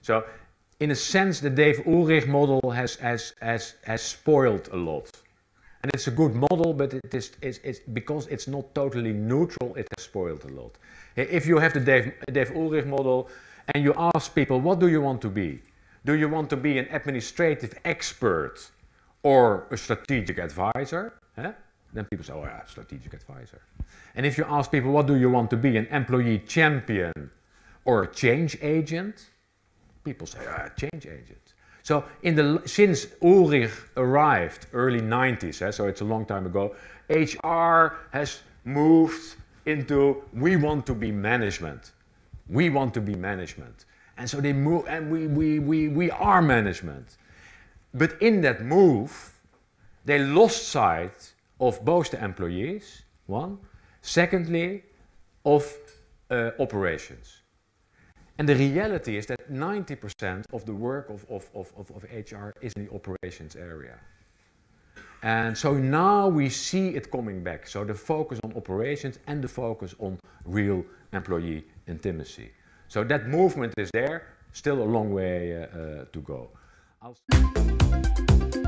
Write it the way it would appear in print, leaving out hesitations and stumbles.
So, in a sense, the Dave Ulrich model has spoiled a lot. And it's a good model, but it's because it's not totally neutral, it has spoiled a lot. If you have the Dave Ulrich model and you ask people, what do you want to be? Do you want to be an administrative expert or a strategic advisor? Then people say, oh yeah, strategic advisor. And if you ask people, what do you want to be? An employee champion or a change agent? People say, change agent. So since Ulrich arrived, early 90s, so it's a long time ago, HR has moved into, we want to be management. We want to be management. And so they move, and we are management. But in that move, they lost sight of both the employees, one. Secondly, of operations. And the reality is that 90% of the work of HR is in the operations area. And so now we see it coming back. So the focus on operations and the focus on real employee intimacy. So that movement is there, still a long way to go.